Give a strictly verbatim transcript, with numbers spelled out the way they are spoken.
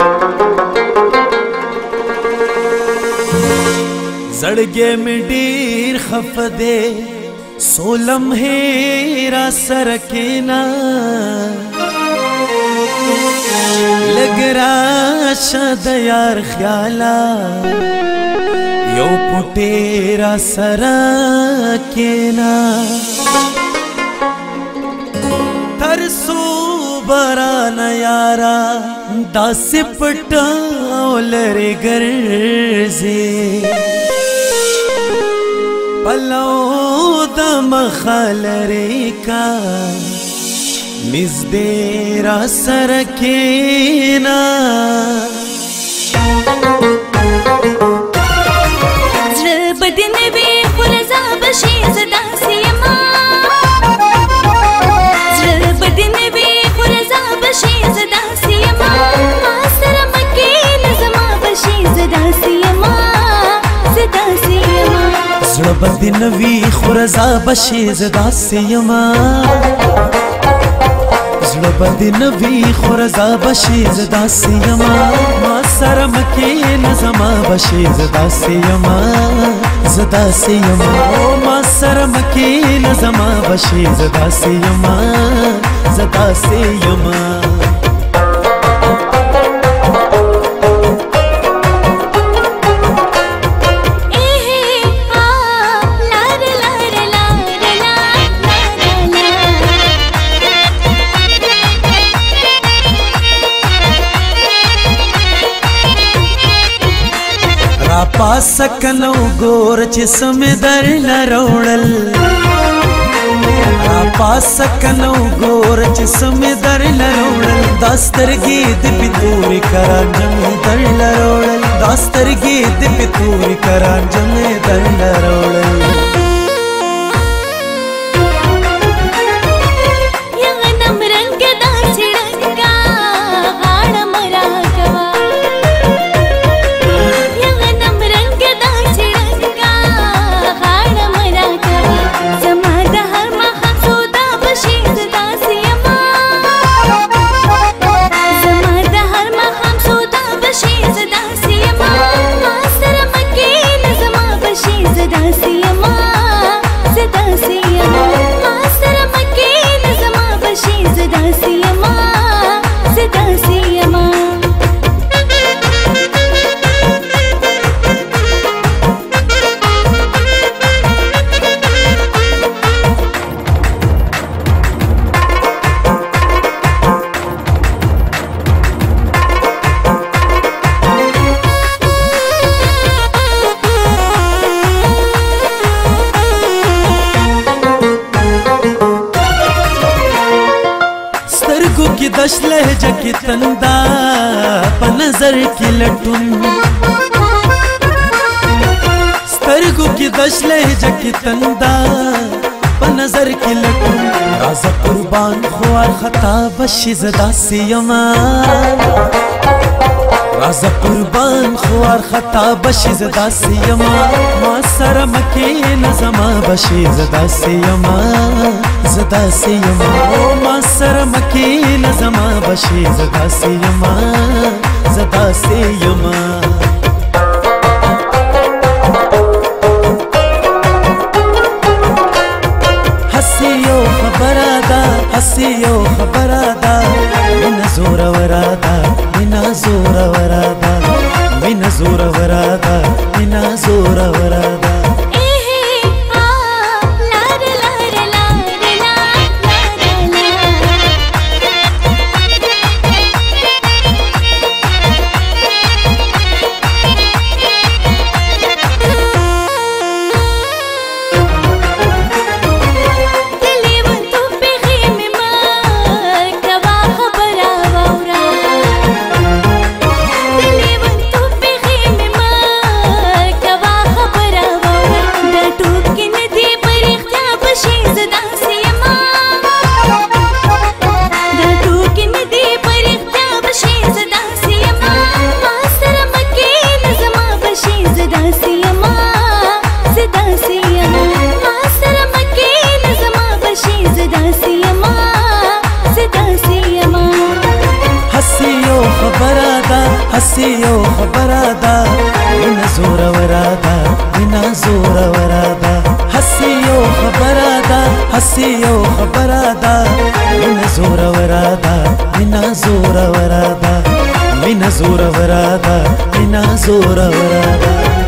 زړګې مې ډېر خفه دی څو لمحې را سره کښېنه لږ راشه د یار خیاله یو پټې را سره کښېنه تر څو به رانه یاره داسې پټ او لرې ګرځې پلو د مخه لرې کا نږدې را سره کښېنه زړه به دې نه وي خو رضا به شي زه داسې یمه زړه به دې نه وي خو رضا به شي زه داسې یمه ما سره مه کښېنه زما به شي زه داسې یمه زه داسې یمه زړه به دې نه وي خو رضا به شي زه داسې یمه زړه به دې نه وي خو رضا به شي زه داسې یمه ما سره مه کښېنه زما به شي زه داسې یمه زه داسې یمه ما سره مه کښېنه زما به شي زه داسې یمه زه داسې یمه پاسکنو ګور چې سمې درنه راوړل پاسکنو ګور چې سمې درنه راوړل دا سترګې د پتوري کرانجه مې درنه راوړل دا سترګې د پتوري کرانجه مې درنه راوړل دش لهجه کی تندا په نظر کې لټون سترګو کې دش لهجه کی تندا په نظر کې لټون راز قربان خوار خطا بشي زدا سیما راز قربان خوار خطا بشي زدا سیما ما سره مکه نظما بشي زدا سیما زدا سیما ما سره مکه نظما بشي زدا سیما زدا سیما حسیو خبرادا حسیو خبرادا من زور ورادا من زور ورادا من زور ورادا من زور ورادا Ahora هسي یو خبره ده مینه زوروره ده مینه زوروره ده هسي یو خبره ده هسي یو خبره ده مینه زوروره ده مینه زوروره ده مینه زوروره ده مینه زوروره ده